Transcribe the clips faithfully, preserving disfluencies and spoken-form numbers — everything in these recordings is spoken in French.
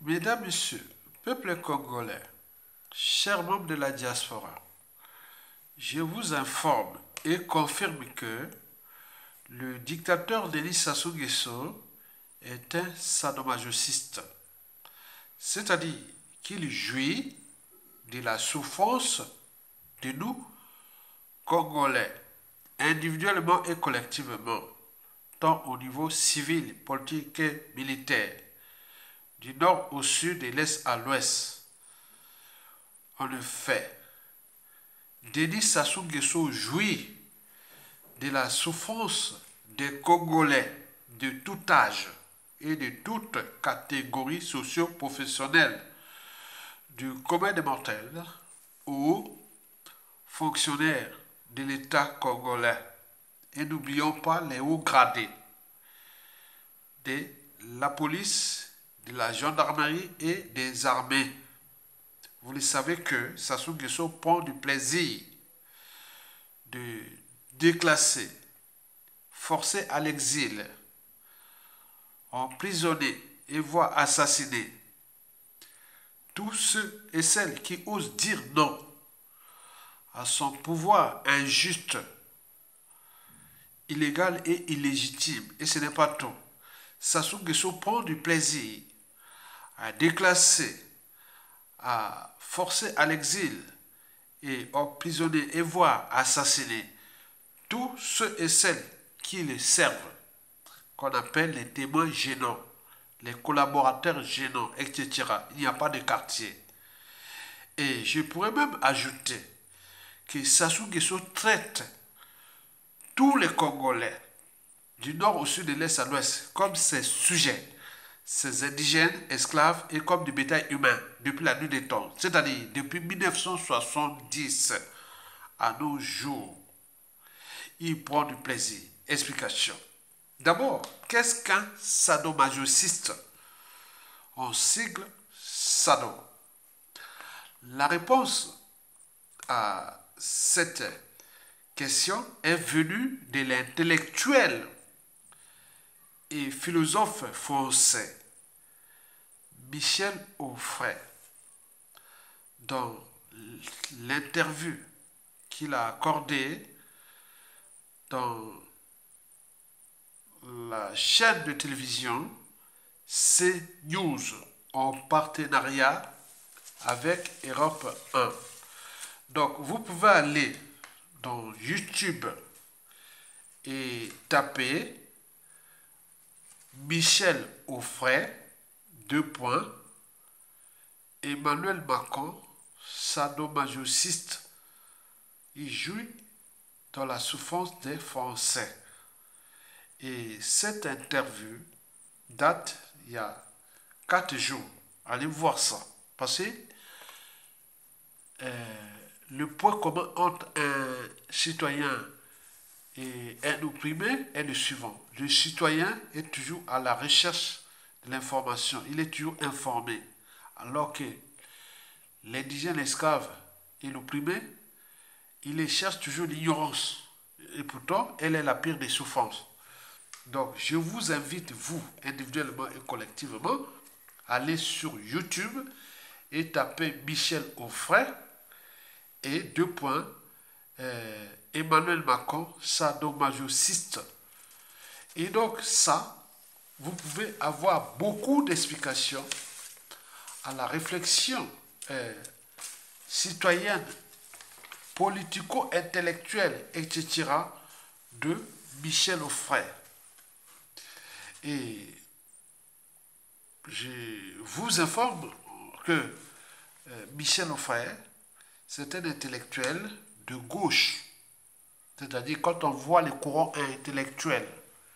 Mesdames, Messieurs, peuple congolais, chers membres de la diaspora, je vous informe et confirme que le dictateur Denis Sassou Nguesso est un sadomasochiste, c'est-à-dire qu'il jouit de la souffrance de nous, Congolais, individuellement et collectivement, tant au niveau civil, politique et militaire, du nord au sud et de l'est à l'ouest. En effet, Denis Sassou Nguesso jouit de la souffrance des Congolais de tout âge et de toute catégorie socio-professionnelle, du commun des mortels aux fonctionnaires de l'État congolais. Et n'oublions pas les hauts gradés de la police, de la gendarmerie et des armées. Vous le savez que Sassou Nguesso prend du plaisir de déclasser, forcer à l'exil, emprisonner et voire assassiner tous ceux et celles qui osent dire non à son pouvoir injuste, illégal et illégitime. Et ce n'est pas tout. Sassou Nguesso prend du plaisir à déclasser, à forcer à l'exil et emprisonner et voire assassiner tous ceux et celles qui le servent, qu'on appelle les témoins gênants, les collaborateurs gênants, et cetera. Il n'y a pas de quartier. Et je pourrais même ajouter que Sassou Nguesso traite tous les Congolais, du nord au sud, de l'est à l'ouest, comme ses sujets, ses indigènes, esclaves et comme du bétail humain depuis la nuit des temps, c'est-à-dire depuis mille neuf cent soixante-dix à nos jours. Il prend du plaisir. Explication. D'abord, qu'est-ce qu'un sadomasochiste? En sigle, sado. La réponse à cette question est venue de l'intellectuel et philosophe français Michel Onfray. Dans l'interview qu'il a accordée dans la chaîne de télévision CNews en partenariat avec Europe un. Donc vous pouvez aller dans YouTube et taper Michel Onfray, deux points, Emmanuel Macron, sadomasochiste. Il jouit dans la souffrance des Français. Et cette interview date il y a quatre jours. Allez voir ça. Parce que euh, le point commun entre un citoyen et un opprimé est le suivant. Le citoyen est toujours à la recherche de l'information. Il est toujours informé. Alors que l'indigène, l'esclave et l'opprimé, il cherche toujours l'ignorance. Et pourtant, elle est la pire des souffrances. Donc, je vous invite, vous, individuellement et collectivement, à aller sur YouTube et taper Michel Onfray et deux points, euh, Emmanuel Macron, sadomasochiste. Et donc, ça, vous pouvez avoir beaucoup d'explications à la réflexion euh, citoyenne, politico-intellectuelle, et cetera de Michel Onfray. Et je vous informe que euh, Michel Onfray, c'est un intellectuel de gauche. C'est-à-dire quand on voit les courants intellectuels,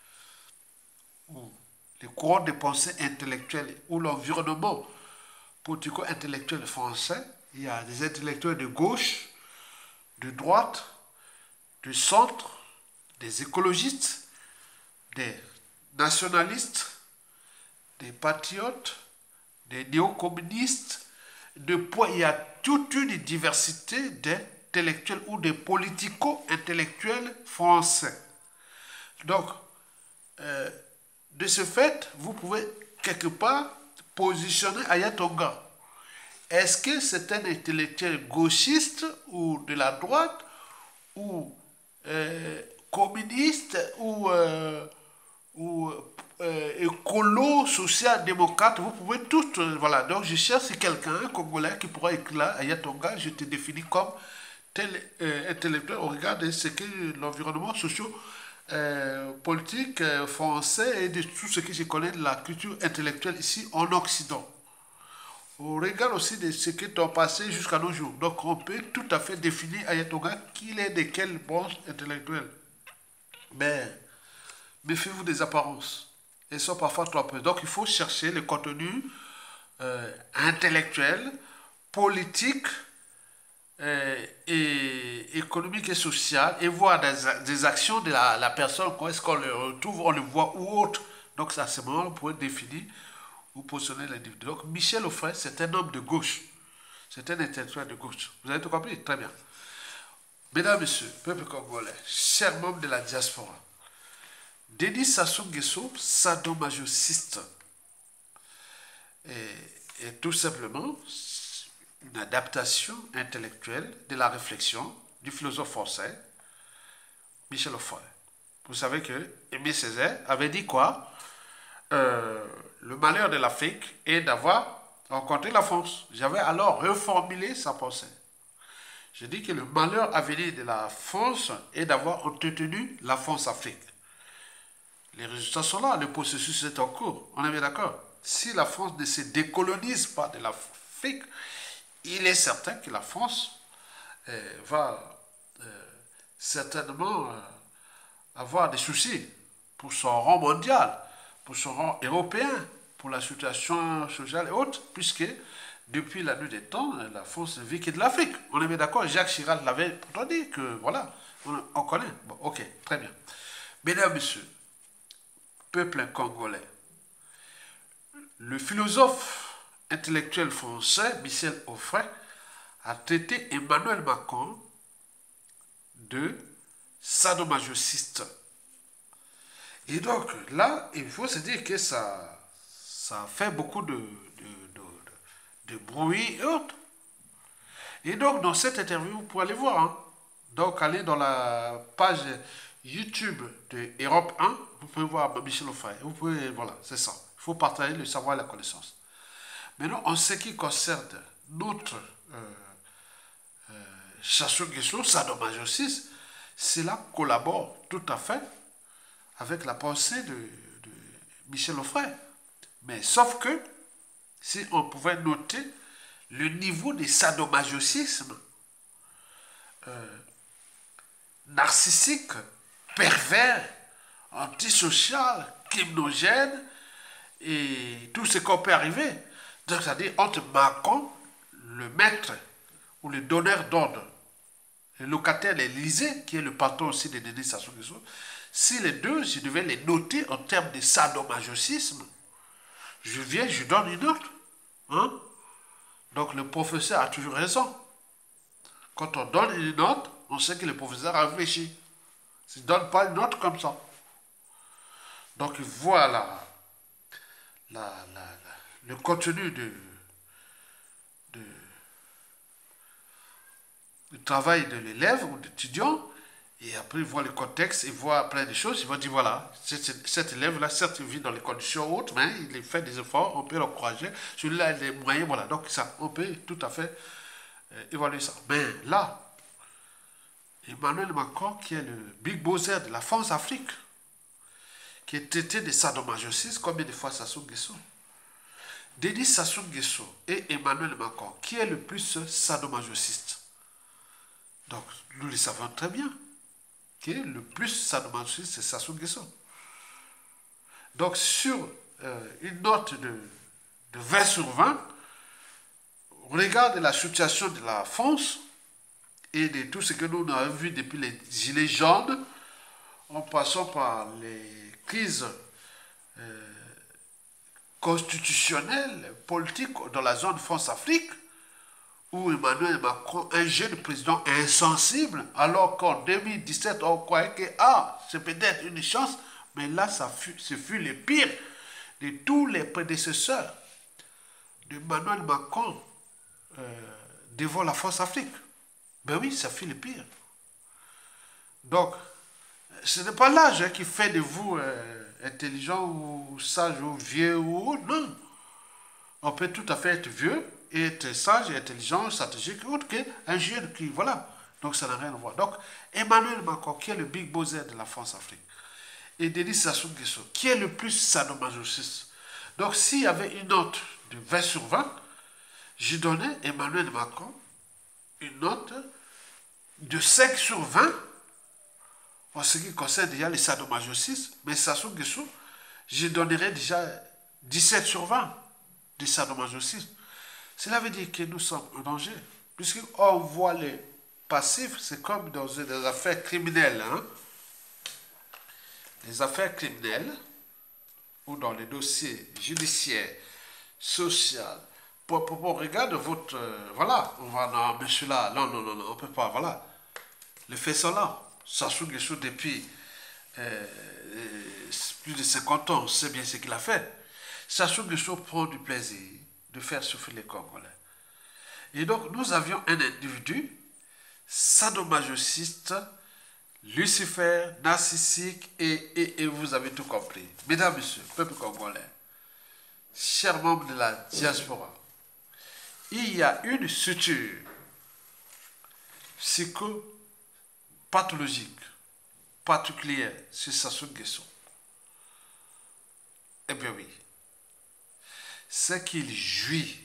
ou les courants de pensée intellectuelle, ou l'environnement politico-intellectuel français, il y a des intellectuels de gauche, de droite, du centre, des écologistes, des nationalistes, des patriotes, des néo-communistes, de poids. Il y a toute une diversité d'intellectuels ou de politico-intellectuels français. Donc, euh, de ce fait, vous pouvez quelque part positionner Aya Tonga. Est-ce que c'est un intellectuel gauchiste ou de la droite ou euh, communiste ou, euh, ou euh, écolo, social-démocrate? Vous pouvez tout. Euh, voilà. Donc je cherche quelqu'un, un Congolais, qui pourra écrire là, Aya Tonga, je te définis comme tel euh, intellectuel au regard de ce que l'environnement socio euh, politique euh, français et de tout ce que je connais de la culture intellectuelle ici en Occident. On regarde aussi de ce qui est passé jusqu'à nos jours. Donc on peut tout à fait définir Aya Tonga qu'il est de quelle branche intellectuelle. Mais méfiez-vous des apparences. Elles sont parfois trompeuses. Donc il faut chercher le contenu euh, intellectuel, politique euh, et économique et social et voir des, des actions de la, la personne. Quand est-ce qu'on le retrouve, on le voit ou autre. Donc à ce moment, on pourrait définir ou positionner l'individu. Donc Michel Onfray, c'est un homme de gauche. C'est un intellectuel de gauche. Vous avez tout compris? Très bien. Mesdames, Messieurs, peuple congolais, chers membres de la diaspora, Denis Sassou Nguesso, sadomasochiste, est, est tout simplement une adaptation intellectuelle de la réflexion du philosophe français Michel Onfray. Vous savez que Aimé Césaire avait dit quoi? euh, Le malheur de l'Afrique est d'avoir rencontré la France. J'avais alors reformulé sa pensée. Je dis que le malheur à venir de la France est d'avoir entretenu la France-Afrique. Les résultats sont là, le processus est en cours. On est bien d'accord? Si la France ne se décolonise pas de l'Afrique, il est certain que la France euh, va euh, certainement euh, avoir des soucis pour son rang mondial, pour son rang européen, pour la situation sociale et autres, puisque depuis la nuit des temps, la France ne vit que de l'Afrique. On est bien d'accord? Jacques Chirac l'avait pourtant dit que, voilà, on, on connaît. Bon, ok, très bien. Mesdames, Messieurs, peuple congolais, le philosophe intellectuel français Michel Onfray a traité Emmanuel Macron de sadomasochiste. Et donc, là, il faut se dire que ça, ça fait beaucoup de, de, de, de, de bruit et autres. Et donc, dans cette interview, vous pouvez aller voir. Hein. Donc, allez dans la page YouTube de Europe un, vous pouvez voir Michel Onfray. Vous pouvez, voilà, c'est ça. Il faut partager le savoir et la connaissance. Maintenant, en ce qui concerne notre euh, euh, Sassou Nguesso, sadomasochiste, cela collabore tout à fait avec la pensée de, de Michel Onfray. Mais sauf que, si on pouvait noter le niveau de sadomasochisme euh, narcissique, pervers, antisocial, criminogène, et tout ce qu'on peut arriver. Donc, c'est-à-dire entre Macron, le maître ou le donneur d'ordre, le locataire de l'Élysée, qui est le patron aussi de Denis Sassou Nguesso, si les deux, je devais les noter en termes de sadomasochisme, je viens, je donne une note. Hein? Donc le professeur a toujours raison. Quand on donne une note, on sait que le professeur a réfléchi. Il ne donne pas une note comme ça. Donc voilà la, la, la, le contenu de, de, du travail de l'élève ou de l'étudiant. Et après, il voit le contexte, il voit plein de choses. Il va dire, voilà, cet, cet élève-là, certes, il vit dans les conditions hautes, mais il fait des efforts, on peut l'encourager. Celui-là, il est moyen, voilà. Donc, ça, on peut tout à fait euh, évaluer ça. Mais là, Emmanuel Macron, qui est le big bosser de la France-Afrique, qui est traité de sadomasochisme, combien de fois Sassou Nguesso? Denis Sassou Nguesso et Emmanuel Macron, qui est le plus sadomasochiste? Donc, nous le savons très bien. Qui est le plus sadomasochiste, c'est Sassou Nguesso. Donc, sur euh, une note de, de vingt sur vingt, on regarde la situation de la France et de tout ce que nous avons vu depuis les Gilets jaunes, en passant par les crises euh, constitutionnelles, politiques dans la zone France-Afrique, où Emmanuel Macron, un jeune président insensible, alors qu'en deux mille dix-sept, on croyait que ah, c'est peut-être une chance, mais là, ça fut, ce fut le pire de tous les prédécesseurs d'Emmanuel Macron euh, devant la France Afrique. Ben oui, ça fait le pire. Donc, ce n'est pas l'âge hein, qui fait de vous euh, intelligent ou sage ou vieux ou autre, non. On peut tout à fait être vieux et être sage et intelligent, stratégique, autre qu'un jeune qui, voilà. Donc ça n'a rien à voir. Donc, Emmanuel Macron, qui est le big bozzer de la France-Afrique, et Denis Sassou Nguesso, qui est le plus sadomasochiste. Donc, s'il y avait une note de vingt sur vingt, j'ai donné Emmanuel Macron une note de cinq sur vingt en ce qui concerne déjà les sadomasochistes, mais Sassou Nguesso, je donnerais déjà dix-sept sur vingt des sadomasochistes. Cela veut dire que nous sommes en danger, puisqu'on voit les passifs, c'est comme dans des affaires criminelles. Hein? Les affaires criminelles, ou dans les dossiers judiciaires, sociaux, pour, pour, pour regarde votre... Euh, voilà, on va... Non, monsieur là, non, non, non, non, on ne peut pas, voilà. Les faits sont là. Sassou Nguesso, depuis euh, euh, plus de cinquante ans, on sait bien ce qu'il a fait. Sassou Nguesso prend du plaisir de faire souffrir les Congolais. Et donc, nous avions un individu sadomasochiste, Lucifer, narcissique, et, et, et vous avez tout compris. Mesdames, Messieurs, peuple congolais, chers membres de la diaspora, il y a une suture psychopathologique particulière chez Sassou Nguesso. Eh bien oui, c'est qu'il jouit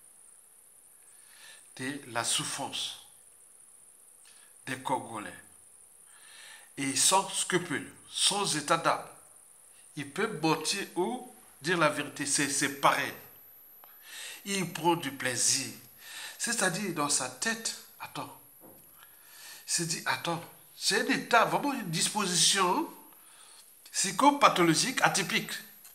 de la souffrance des Congolais. Et sans scrupule, sans état d'âme, il peut mentir ou dire la vérité, c'est pareil. Il prend du plaisir. C'est-à-dire, dans sa tête, attends, il se dit, attends, c'est un état, vraiment une disposition psychopathologique atypique.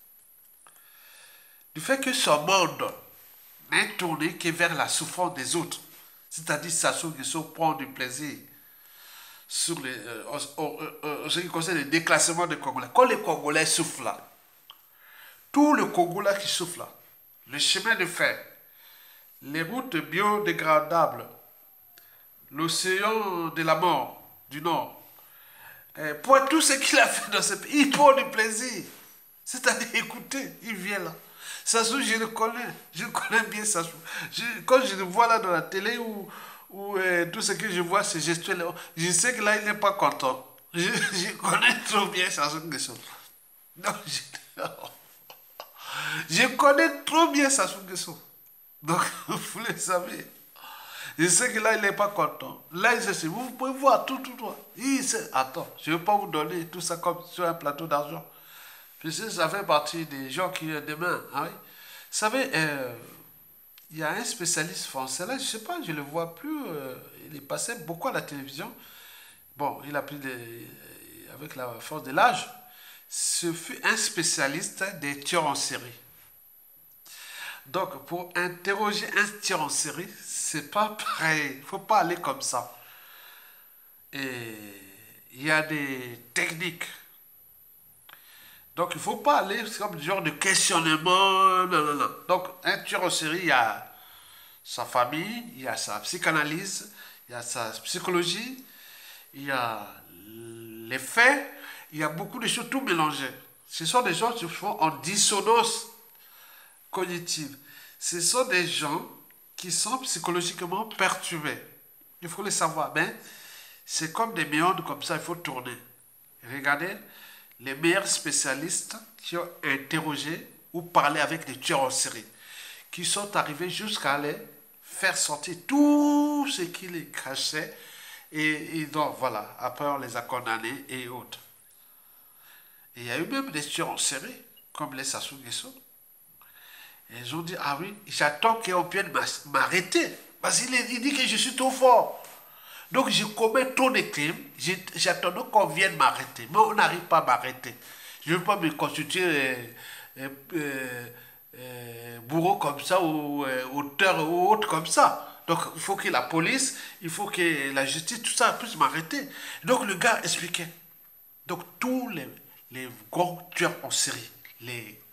Du fait que son monde n'est tourné que vers la souffrance des autres. C'est-à-dire, Sassou Nguesso prend du plaisir sur les, euh, euh, euh, ce qui concerne le déclassement des Congolais. Quand les Congolais souffrent là, tout le Congolais qui souffre là, le chemin de fer, les routes biodégradables, l'océan de la mort du Nord, euh, pour tout ce qu'il a fait dans ce pays, il prend du plaisir. C'est-à-dire, écoutez, il vient là. Sassou, je le connais, je connais bien Sassou. Je, quand je le vois là dans la télé ou, ou euh, tout ce que je vois, c'est gestuel, je sais que là, il n'est pas content. Je, je connais trop bien Sassou Nguesso. Non, je, je connais trop bien Sassou Nguesso. Donc, vous le savez. Je sais que là, il n'est pas content. Là, il sait, vous pouvez voir tout, tout, tout. Il sait, attends, je ne vais pas vous donner tout ça comme sur un plateau d'argent. Puisque ça fait partie des gens qui, demain, hein, oui. Vous savez, euh, il y a un spécialiste français, là, je ne sais pas, je ne le vois plus, euh, il est passé beaucoup à la télévision. Bon, il a pris des, avec la force de l'âge. Ce fut un spécialiste des tueurs en série. Donc, pour interroger un tueur en série, c'est pas pareil. Il ne faut pas aller comme ça. Et il y a des techniques. Donc, il ne faut pas aller comme du genre de questionnement. Non, non, non. Donc, un tueur en série, il y a sa famille, il y a sa psychanalyse, il y a sa psychologie, il y a les faits, il y a beaucoup de choses tout mélangées. Ce sont des gens qui font en dissonance cognitive. Ce sont des gens qui sont psychologiquement perturbés. Il faut le savoir. Mais c'est comme des méandres comme ça, il faut tourner. Regardez les meilleurs spécialistes qui ont interrogé ou parlé avec des tueurs en série, qui sont arrivés jusqu'à les faire sortir tout ce qui les cachait. Et, et donc voilà, après on les a condamnés et autres. Et il y a eu même des tueurs en série, comme les Sassou Nguesso. Et ils ont dit, ah oui, j'attends qu'on vienne m'arrêter. Parce qu'il dit que je suis trop fort. Donc je commets trop de crimes, j'attends qu'on vienne m'arrêter. Mais on n'arrive pas à m'arrêter. Je ne veux pas me constituer euh, euh, euh, euh, bourreau comme ça, ou euh, auteur ou autre comme ça. Donc il faut que la police, il faut que la justice, tout ça puisse m'arrêter. Donc le gars expliquait. Donc tous les, les grands tueurs en série, les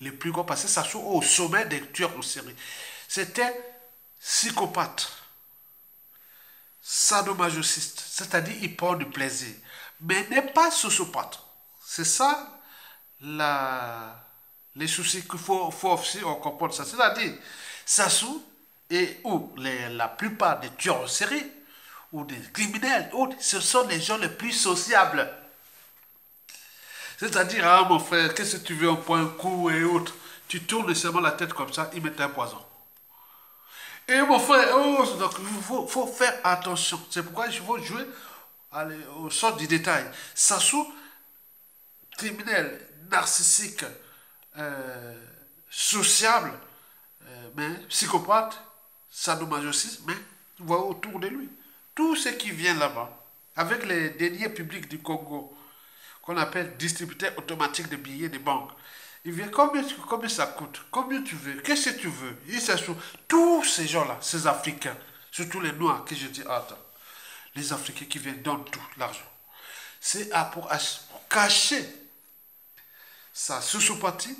les plus grands, parce que Sassou au sommet des tueurs en série. C'était psychopathe, sadomasochiste, c'est-à-dire il prend du plaisir, mais n'est pas sociopathe. C'est ça la, les soucis qu'il faut, faut aussi comprendre ça. C'est-à-dire, Sassou et ou les, la plupart des tueurs en série ou des criminels, ce sont les gens les plus sociables. C'est-à-dire, ah mon frère, qu'est-ce que tu veux, on prend un coup et autres. Tu tournes seulement la tête comme ça, il met un poison. Et mon frère, oh, donc il faut, faut faire attention. C'est pourquoi il faut jouer allez, au sort du détail. Sassou, criminel, narcissique, euh, sociable, euh, mais psychopathe, sadomasochiste, mais tu vois autour de lui. Tout ce qui vient là-bas, avec les deniers publics du Congo, qu'on appelle distributeur automatique de billets de banque. Il vient, combien, combien ça coûte? Combien tu veux? Qu'est-ce que tu veux? Il s'assoit. Tous ces gens-là, ces Africains, surtout les Noirs, que je dis, attends, les Africains qui viennent donnent tout l'argent. C'est pour, pour cacher sa sociopathie,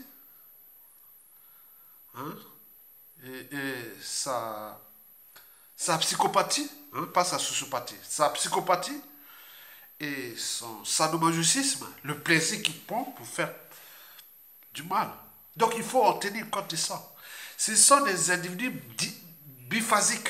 hein, et, et sa, sa psychopathie, hein, pas sa sociopathie, sa psychopathie, et son sadomasochisme, le plaisir qu'il prend pour faire du mal. Donc il faut en tenir compte de ça. Ce sont des individus biphasiques.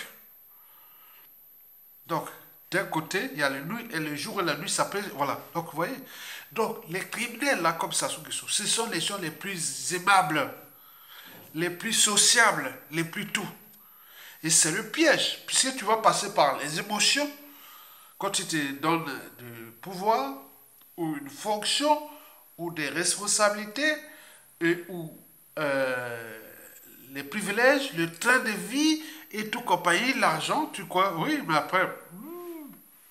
Donc, d'un côté, il y a la nuit et le jour et la nuit s'appellent. Voilà. Donc, vous voyez. Donc, les criminels, là, comme Sassou Nguesso, ce sont les gens les plus aimables, les plus sociables, les plus tout. Et c'est le piège. Puisque tu vas passer par les émotions, quand tu te donnes du pouvoir, ou une fonction, ou des responsabilités, et ou euh, les privilèges, le train de vie, et tout compagnie, l'argent, tu crois, oui, mais après, hmm,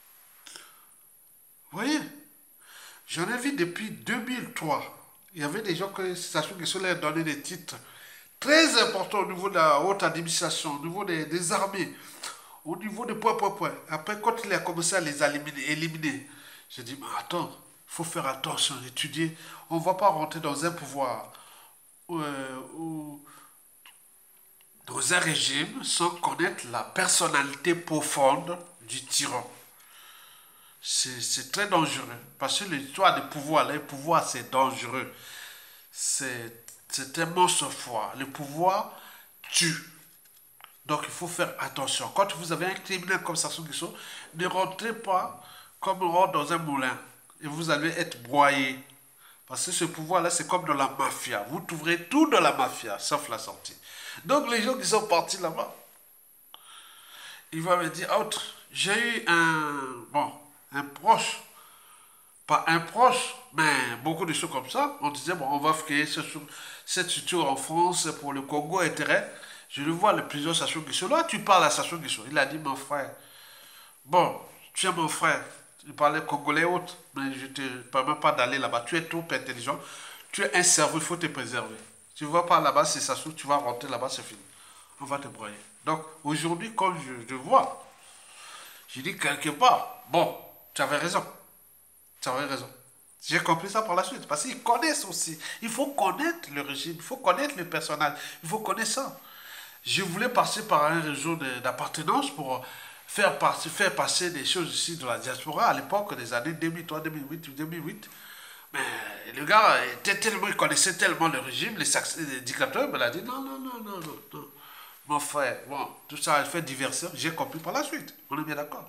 vous voyez, j'en ai vu depuis deux mille trois. Il y avait des gens que Sassou Nguesso leur donné des titres très importants au niveau de la haute administration, au niveau des, des armées, au niveau de point, point, point. Après, quand il a commencé à les éliminer, éliminer j'ai dit, mais attends, il faut faire attention, étudier. On ne va pas rentrer dans un pouvoir euh, ou dans un régime sans connaître la personnalité profonde du tyran. C'est très dangereux. Parce que l'histoire du pouvoir, le pouvoir, c'est dangereux. C'est un monstre froid. Le pouvoir tue. Donc il faut faire attention. Quand vous avez un criminel comme Sassou Nguesso, ne rentrez pas comme on rentre dans un moulin. Et vous allez être broyé. Parce que ce pouvoir-là, c'est comme dans la mafia. Vous trouverez tout dans la mafia, sauf la sortie. Donc les gens qui sont partis là-bas, ils vont me dire, autre, j'ai eu un, bon, un proche, pas un proche, mais beaucoup de choses comme ça. On disait, bon, on va créer ce, cette structure en France pour le Congo intérêt. Je le vois, le plusieurs Sassou Nguesso. Là, tu parles à Sassou Nguesso. Il a dit, mon frère, bon, tu es mon frère. Il parlait congolais autre, mais je ne te permets pas d'aller là-bas. Tu es trop intelligent. Tu es un cerveau, il faut te préserver. Tu ne vas pas là-bas, c'est Sassou, tu vas rentrer là-bas, c'est fini. On va te broyer. Donc, aujourd'hui, comme je, je vois, je dis quelque part, bon, tu avais raison. Tu avais raison. J'ai compris ça par la suite. Parce qu'ils connaissent aussi. Il faut connaître le régime, il faut connaître le personnel, il faut connaître ça. Je voulais passer par un réseau d'appartenance pour faire, passer, faire passer des choses ici de la diaspora à l'époque des années deux mille trois, deux mille huit, deux mille huit. Mais le gars était tellement, il connaissait tellement le régime, les, les dictateurs, il a dit non, non, non, non, non, non. Mon frère, bon, tout ça a fait diversion, j'ai compris par la suite. On est bien d'accord.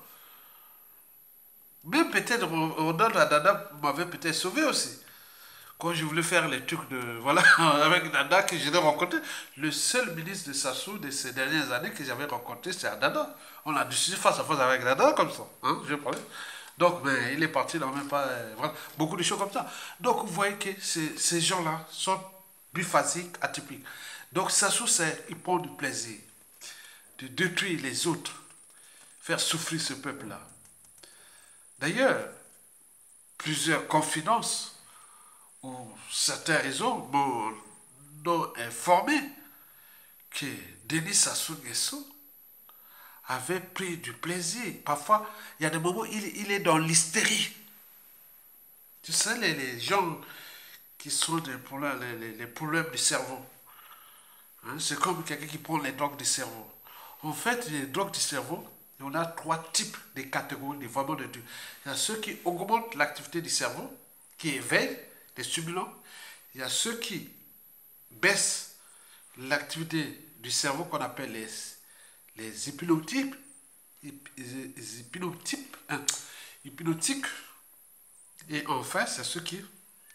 Même peut-être Ronald Dada m'avait peut-être sauvé aussi. Quand je voulais faire les trucs de. Voilà, avec Dada que je l'ai rencontré. Le seul ministre de Sassou de ces dernières années que j'avais rencontré, c'est Dada. On a discuté face à face avec Dada comme ça. Hein, je parlais. Donc, mais il est parti dans même pas. Euh, voilà, beaucoup de choses comme ça. Donc, vous voyez que ces, ces gens-là sont biphasiques, atypiques. Donc, Sassou, il prend du plaisir de détruire les autres, faire souffrir ce peuple-là. D'ailleurs, plusieurs confidences ou certains réseaux m'ont informé que Denis Sassou Nguesso avait pris du plaisir. Parfois, il y a des moments où il, il est dans l'hystérie. Tu sais, les, les gens qui sont des problèmes, les, les, les problèmes du cerveau. Hein, c'est comme quelqu'un qui prend les drogues du cerveau. En fait, les drogues du cerveau, on a trois types de catégories, de, vraiment de, il y a ceux qui augmentent l'activité du cerveau, qui éveillent des stimulants. Il y a ceux qui baissent l'activité du cerveau qu'on appelle les, les hypnotypes, les hypnotypes, hein, hypnotiques. Et enfin, c'est ceux qui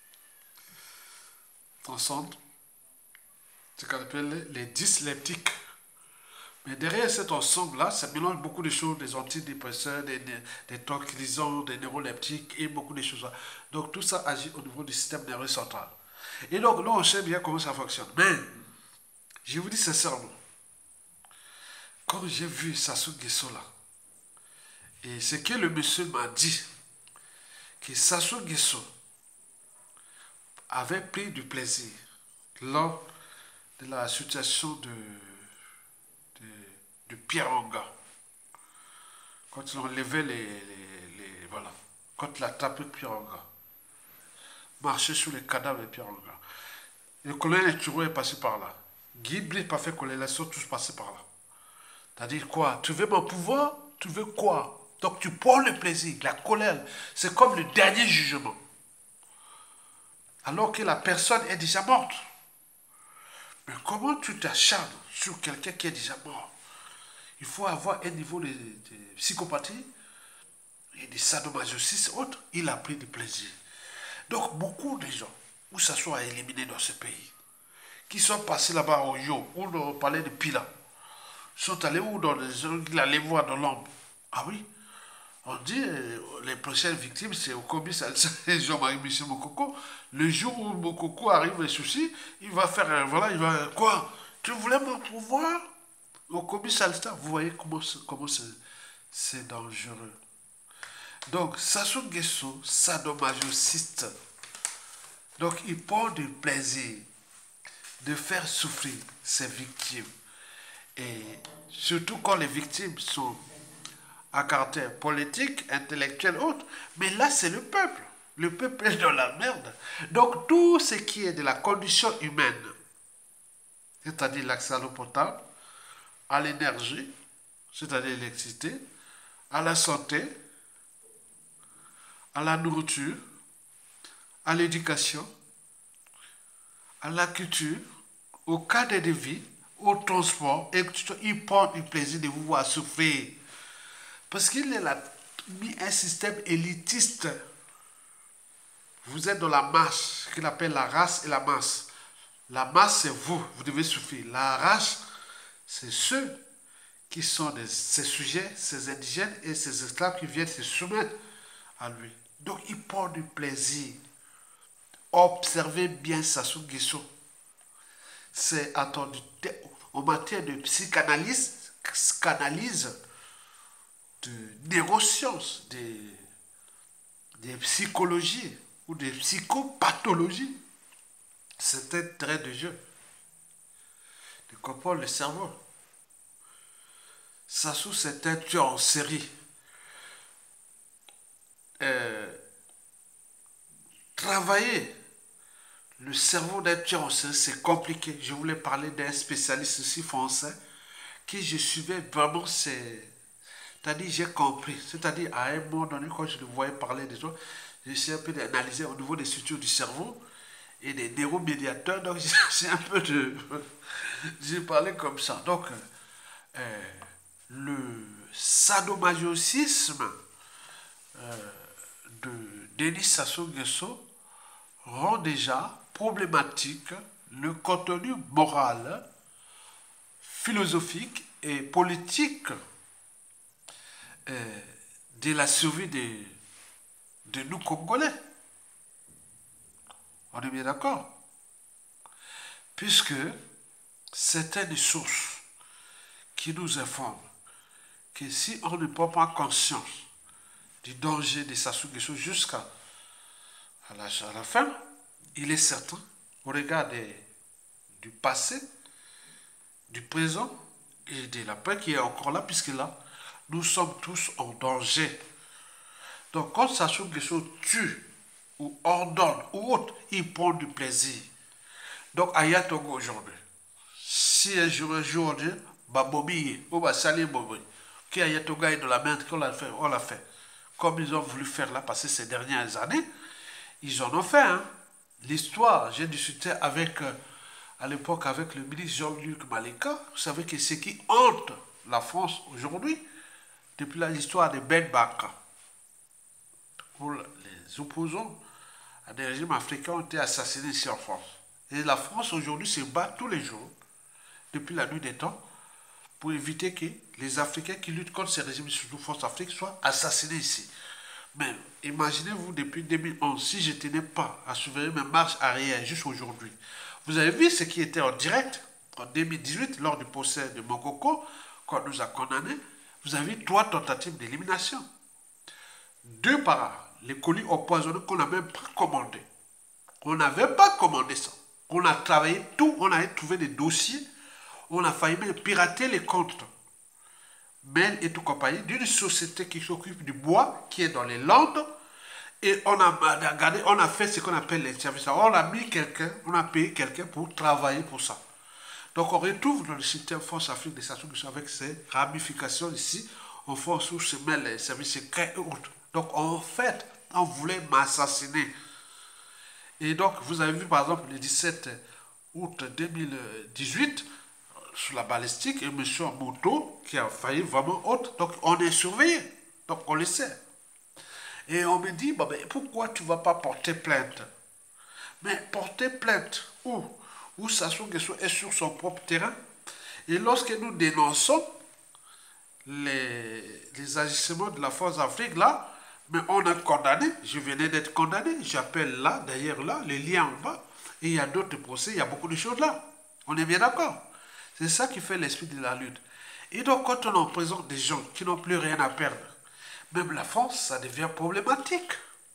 transcendent ce qu'on appelle les dysleptiques. Mais derrière cet ensemble-là, ça mélange beaucoup de choses, des antidépresseurs, des, des, des tranquillisants, des neuroleptiques et beaucoup de choses. Donc tout ça agit au niveau du système nerveux central. Et donc là, on sait bien comment ça fonctionne. Mais, je vous dis sincèrement, quand j'ai vu Sassou Nguesso là, et ce que le monsieur m'a dit, que Sassou Nguesso avait pris du plaisir lors de la situation de, de, de Pierre Anga. Quand ils ont levé les, les, les voilà, quand il a tapé Pierre Anga, marché sur les cadavres de Pierre Anga. Le colonel Turo est passé par là. Guy Brice, pas fait colonel, ils sont tous passés par là. C'est-à-dire quoi? Tu veux mon pouvoir? Tu veux quoi? Donc tu prends le plaisir, la colère. C'est comme le dernier jugement. Alors que la personne est déjà morte. Mais comment tu t'acharnes sur quelqu'un qui est déjà mort? Il faut avoir un niveau de, de psychopathie et de sadomasochisme autre. Il a pris du plaisir. Donc beaucoup de gens, où ça soit éliminé dans ce pays, qui sont passés là-bas au Yo, ou dans le palais de Pila, sont allés où dans les gens qui allaient voir dans l'ombre. Ah oui, on dit euh, les prochaines victimes, c'est au Okobi Salsa et Jean-Marie Michel Mokoko. Le jour où Mokoko arrive les soucis, il va faire, euh, voilà, il va, quoi? Tu voulais mon pouvoir? Okobi Salsa, vous voyez comment comment c'est dangereux. Donc, Sassou Nguesso, sadomasochiste, donc il prend du plaisir de faire souffrir ses victimes. Et surtout quand les victimes sont à caractère politique, intellectuel, autre. Mais là, c'est le peuple. Le peuple est dans la merde. Donc, tout ce qui est de la condition humaine, c'est-à-dire l'accès à l'eau potable, à l'énergie, c'est-à-dire l'électricité, à la santé, à la nourriture, à l'éducation, à la culture, au cadre de vie, au transport, et il prend du plaisir de vous voir souffrir. Parce qu'il a mis un système élitiste. Vous êtes dans la masse, qu'il appelle la race et la masse. La masse, c'est vous, vous devez souffrir. La race, c'est ceux qui sont des, ces sujets, ces indigènes et ces esclaves qui viennent se soumettre à lui. Donc, il prend du plaisir. Observez bien Sassou Nguesso. C'est attendu. En matière de psychanalyse, psychanalyse, de neurosciences, de, de psychologie ou de psychopathologie. C'est un trait de jeu de comprendre le cerveau. Sassou, c'est un tueur en série. Euh, travailler le cerveau d'un tueur en série, c'est compliqué. Je voulais parler d'un spécialiste aussi français qui je suivais vraiment, c'est... C'est-à-dire, j'ai compris. C'est-à-dire, à un moment donné, quand je le voyais parler des autres, j'essaie un peu d'analyser au niveau des structures du cerveau et des neuromédiateurs. Donc, j'ai un peu de... j'ai parlé comme ça. Donc, euh, le sadomasochisme euh, de Denis Sassou Nguesso rend déjà problématique le contenu moral, philosophique et politique euh, de la survie de, de nous Congolais. On est bien d'accord? Puisque c'est une source qui nous informe que si on ne prend pas conscience du danger de Sassou Nguesso jusqu'à la, à la fin, il est certain, au regard des, du passé, du présent et de la paix qui est encore là, puisque là, nous sommes tous en danger. Donc, quand Sassou Nguesso tue ou ordonne, ou autre, ils prennent du plaisir. Donc, à Yatogo aujourd'hui, si un jour, un jour, on dit, bah, Bobby, ou bah, Sali Bobby, qui a Yatoga est de la merde, qu'on l'a fait, on l'a fait. Comme ils ont voulu faire là, passer ces dernières années, ils en ont fait, hein. L'histoire, j'ai discuté avec, euh, à l'époque, avec le ministre Jean-Luc Malika. Vous savez que ce qui hante la France aujourd'hui, depuis l'histoire des Ben Baka, où les opposants à des régimes africains ont été assassinés ici en France. Et la France aujourd'hui se bat tous les jours, depuis la nuit des temps, pour éviter que les Africains qui luttent contre ces régimes, surtout France Afrique, soient assassinés ici. Mais imaginez-vous, depuis deux mille onze, si je ne tenais pas à surveiller mes marches arrière jusqu'à aujourd'hui, vous avez vu ce qui était en direct en deux mille dix-huit, lors du procès de Mokoko, qu'on nous a condamnés, vous avez vu trois tentatives d'élimination. Deux par les colis empoisonnés qu'on n'a même pas commandé. On n'avait pas commandé ça. On a travaillé tout, on a trouvé des dossiers, on a failli même pirater les comptes. Mel et tout compagnie, d'une société qui s'occupe du bois, qui est dans les Landes, et on a regardé, on a fait ce qu'on appelle les services. On a mis quelqu'un, on a payé quelqu'un pour travailler pour ça. Donc on retrouve dans le système France-Afrique des Nations Unies avec ces ramifications ici, en France où se mêlent les services secrets et autres. Donc en fait, on voulait m'assassiner. Et donc vous avez vu par exemple le dix-sept août deux mille dix-huit, sur la balistique, et M. Moto qui a failli vraiment autre. Donc on est surveillé. Donc on le sait. Et on me dit, bah, ben, pourquoi tu ne vas pas porter plainte? Mais porter plainte où? Où Sassou Nguesso est sur son propre terrain. Et lorsque nous dénonçons les, les agissements de la Force Afrique, là, mais on est condamné. Je venais d'être condamné. J'appelle là, d'ailleurs là, les liens en bas. Et il y a d'autres procès, il y a beaucoup de choses là. On est bien d'accord. C'est ça qui fait l'esprit de la lutte. Et donc, quand on en présente des gens qui n'ont plus rien à perdre, même la France, ça devient problématique.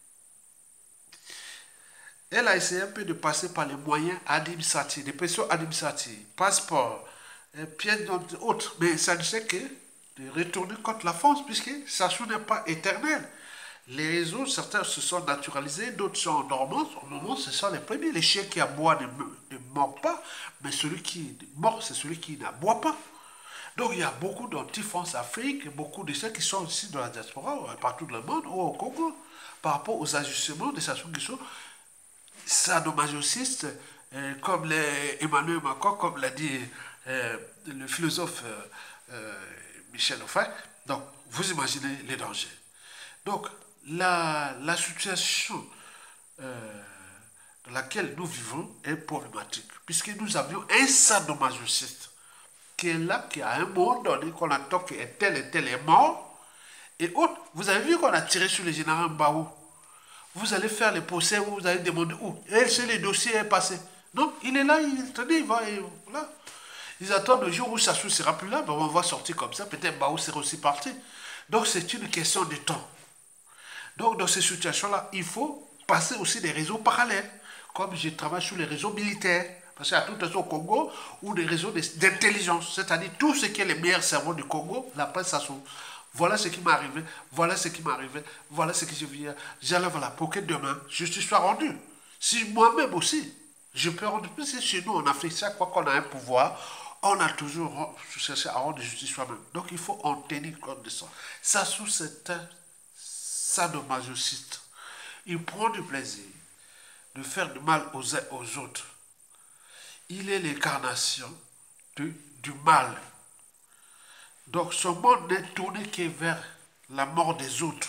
Elle a essayé un peu de passer par les moyens administratifs, des pressions administratives, passeport, pièces autres, mais ça ne sait que de retourner contre la France, puisque ça n'est pas éternel. Les réseaux, certains se sont naturalisés, d'autres sont en dormance. Au moment, ce sont les premiers. Les chiens qui aboient ne, ne mordent pas, mais celui qui mord, c'est celui qui n'aboie pas. Donc il y a beaucoup d'anti-France Afrique, beaucoup de ceux qui sont ici dans la diaspora, partout dans le monde, ou au Congo, par rapport aux ajustements de Sassou Nguesso, sadomasochistes, euh, comme les Emmanuel Macron, comme l'a dit euh, le philosophe euh, euh, Michel Onfray. Donc vous imaginez les dangers. Donc la, la situation euh, dans laquelle nous vivons est problématique, puisque nous avions un sadomasochiste qui est là, qui à un moment donné, qu'on attend que tel et tel est mort, et autres. Vous avez vu qu'on a tiré sur le général Mbaou. Vous allez faire les procès, vous allez demander où. Et c'est le dossier est passé. Non, il est là, il, tenez, il va, il, là. Ils attendent le jour où Sassou sera plus là, ben on va sortir comme ça, peut-être Mbaou sera aussi parti. Donc c'est une question de temps. Donc dans ces situations-là, il faut passer aussi des réseaux parallèles, comme je travaille sur les réseaux militaires. Parce qu'il y a tout un au Congo ou des réseaux d'intelligence, c'est-à-dire tout ce qui est les meilleurs cerveaux du Congo, la presse s'assoit. Voilà ce qui m'est arrivé, voilà ce qui m'est arrivé, voilà ce que je viens. J'allais voilà, pour que demain, justice soit rendue. Si moi-même aussi, je peux rendre plus, chez nous en Afrique, chaque fois qu'on a un pouvoir, on a toujours cherché à rendre justice soi-même. Donc il faut en tenir compte de ça. Ça, sous c'est un sadomasochiste. Il prend du plaisir de faire du mal aux uns aux autres. Il est l'incarnation du, du mal. Donc son monde n'est tourné que vers la mort des autres.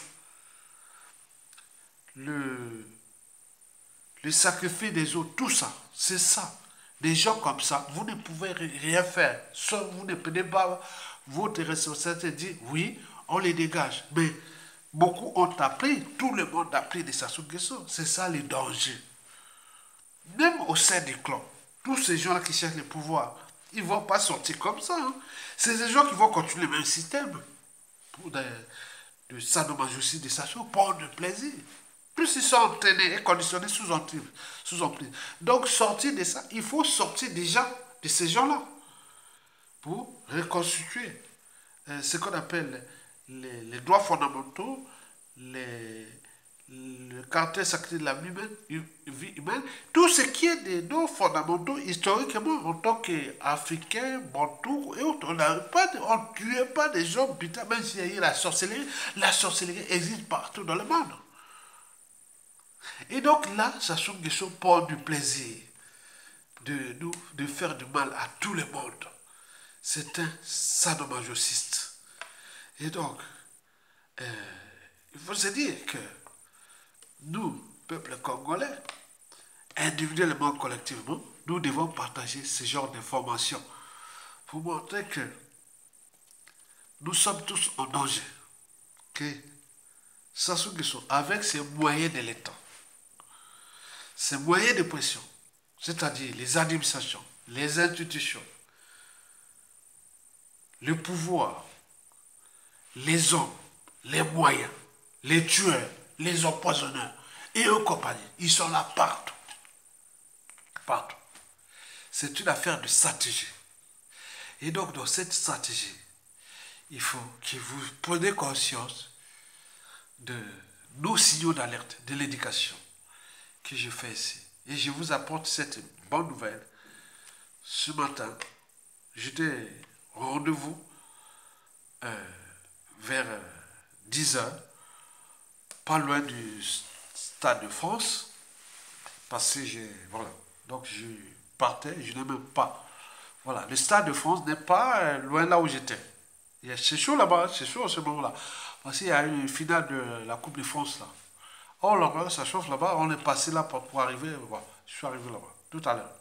Le, le sacrifice des autres, tout ça, c'est ça. Des gens comme ça, vous ne pouvez rien faire. Sauf vous ne prenez pas votre responsabilité et dire oui, on les dégage. Mais beaucoup ont appris, tout le monde a appris de Sassou Nguesso. C'est ça le danger. Même au sein des clans. Tous ces gens-là qui cherchent le pouvoir, ils ne vont pas sortir comme ça. Hein. C'est des gens qui vont continuer le même système. Pour de, de sadomasochisme, de Sassou, prendre du plaisir. Plus ils sont entraînés et conditionnés sous emprise. Sous emprise. Donc sortir de ça, il faut sortir déjà de ces gens-là. Pour reconstituer euh, ce qu'on appelle les, les droits fondamentaux, les, le caractère sacré de la vie humaine, vie humaine, tout ce qui est des nos fondamentaux historiquement en tant qu'Africains, Bantous et autres. On n'a pas, de- on tuait pas des gens, putain, même s'il y a eu la sorcellerie, la sorcellerie existe partout dans le monde. Et donc là, Sassou Nguesso prend du plaisir de nous, de faire du mal à tout le monde. C'est un sadomasochiste. Et donc, euh, il faut se dire que nous, peuple congolais, individuellement, collectivement, nous devons partager ce genre d'informations pour montrer que nous sommes tous en danger. Que Sassou Nguesso, avec ses moyens de l'État, ses moyens de pression, c'est-à-dire les administrations, les institutions, le pouvoir, les hommes, les moyens, les tueurs, les empoisonneurs et eux compagnie, ils sont là partout. Partout. C'est une affaire de stratégie. Et donc, dans cette stratégie, il faut que vous preniez conscience de nos signaux d'alerte, de l'éducation que je fais ici. Et je vous apporte cette bonne nouvelle. Ce matin, j'étais au rendez-vous euh, vers euh, dix heures, pas loin du Stade de France, parce que j'ai, voilà, donc je partais, je n'ai même pas, voilà, le Stade de France n'est pas euh, loin là où j'étais. C'est chaud là-bas, c'est chaud à ce moment-là, parce qu'il y a une finale de la Coupe de France là. Oh là-bas, ça chauffe là-bas, on est passé là pour, pour arriver, voilà, je suis arrivé là-bas, tout à l'heure.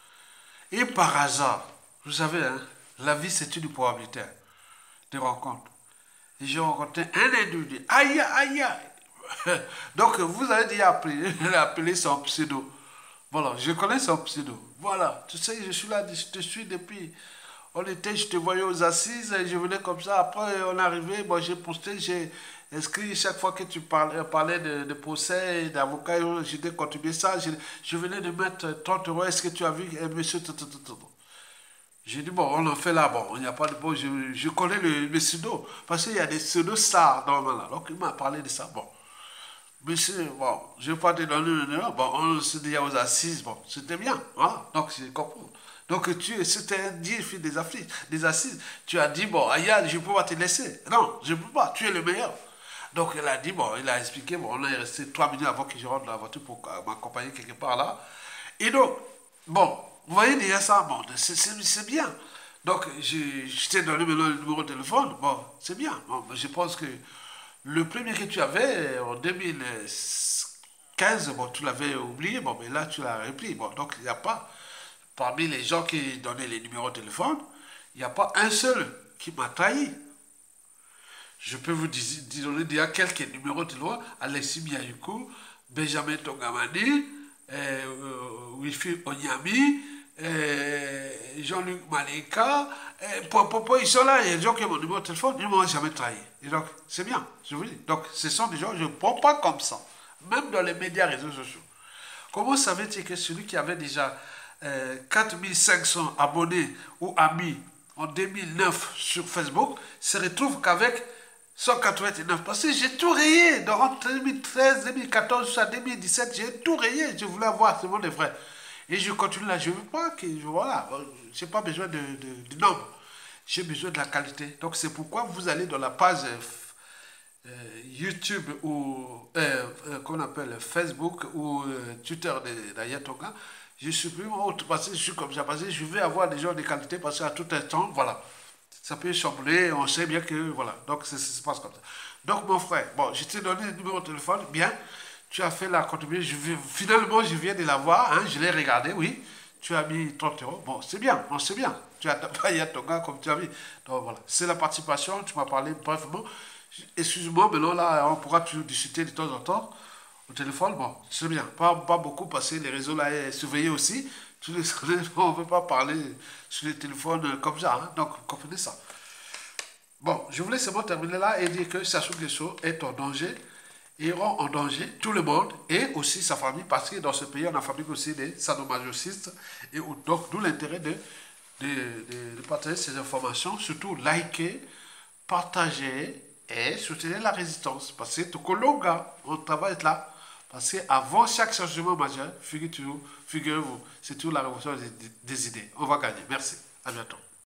Et par hasard, vous savez, hein, la vie c'est une probabilité hein, de rencontre. Et j'ai rencontré un individu. Aïe, aïe, aïe. Donc, vous avez déjà appelé, appelé son pseudo. Voilà, je connais son pseudo. Voilà, tu sais, je suis là, je te suis depuis. On était, je te voyais aux assises, je venais comme ça. Après, on est arrivé, bon, j'ai posté, j'ai inscrit chaque fois que tu parlais, parlais de, de procès, d'avocat, j'ai contribué ça. Je, je venais de mettre trente euros. Est-ce que tu as vu, eh, monsieur, j'ai dit, bon, on en fait là, bon, il n'y a pas de bon, je, je connais le, le pseudo, parce qu'il y a des pseudos stars dans là. Donc il m'a parlé de ça, bon. Monsieur, bon, je ne vais pas te donner le numéro, bon, on se dit aux assises, bon, c'était bien, voilà, donc je comprends. Donc tu, c'était un dit, fils des assises, des assises, tu as dit, bon, Aya, je ne peux pas te laisser. Non, je ne peux pas, tu es le meilleur. Donc il a dit, bon, il a expliqué, bon, on est resté trois minutes avant que je rentre dans la voiture pour m'accompagner quelque part là. Et donc, bon, vous voyez déjà ça, bon, c'est bien. Donc, je, je t'ai donné maintenant le numéro de téléphone, bon, c'est bien. Bon, je pense que le premier que tu avais en deux mille quinze, bon, tu l'avais oublié, bon, mais là, tu l'as repris. Bon, donc, il n'y a pas, parmi les gens qui donnaient les numéros de téléphone, il n'y a pas un seul qui m'a trahi. Je peux vous dire, donner déjà quelques numéros de téléphone, Alexis Miayuku, Benjamin Tongamani, euh, euh, Wifi Onyami, euh, Jean-Luc Malika, euh, pour, pour, pour, ils sont là, il y a des gens qui ont mon numéro de téléphone, ils ne m'ont jamais trahi. Et donc, c'est bien, je vous dis. Donc, ce sont des gens, je ne prends pas comme ça, même dans les médias, réseaux sociaux. Comment savez-vous que celui qui avait déjà euh, quatre mille cinq cents abonnés ou amis en deux mille neuf sur Facebook se retrouve qu'avec cent quatre-vingt-neuf, parce que j'ai tout rayé, dans deux mille treize, deux mille quatorze jusqu'à deux mille dix-sept, j'ai tout rayé, je voulais avoir seulement des vrais. Et je continue là, je ne veux pas que, voilà, je n'ai pas besoin de, de, de nombre, j'ai besoin de la qualité. Donc c'est pourquoi vous allez dans la page euh, YouTube ou, euh, euh, qu'on appelle Facebook ou euh, Twitter d'Ayatonga, je supprime autre, parce que je suis comme ça, parce que je vais avoir des gens de qualité, parce qu'à tout instant, voilà. Ça peut chambrer, on sait bien que, voilà, donc ça se passe comme ça. Donc mon frère, bon, je t'ai donné le numéro de téléphone, bien, tu as fait la contribution, je, finalement je viens de la voir, hein, je l'ai regardé, oui, tu as mis trente euros, bon, c'est bien, bon, c'est bien, tu as payé ton gars comme tu as mis, donc voilà, c'est la participation, tu m'as parlé brièvement, excuse-moi, maintenant là, on pourra toujours discuter de temps en temps, au téléphone, bon, c'est bien, pas, pas beaucoup, parce que les réseaux là est surveillé aussi, on ne peut pas parler sur le téléphone comme ça, hein? Donc vous comprenez ça. Bon, je voulais seulement terminer là et dire que Sassou Nguesso est en danger, et rend en danger tout le monde et aussi sa famille, parce que dans ce pays, on a fabriqué aussi des sadomasochistes, et donc d'où l'intérêt de, de, de, de partager ces informations, surtout liker, partager, et soutenir la résistance. Parce que tout le monde, on travaille là. Parce qu'avant chaque changement majeur, figurez-vous, c'est toujours la révolution des, des idées. On va gagner. Merci. À bientôt.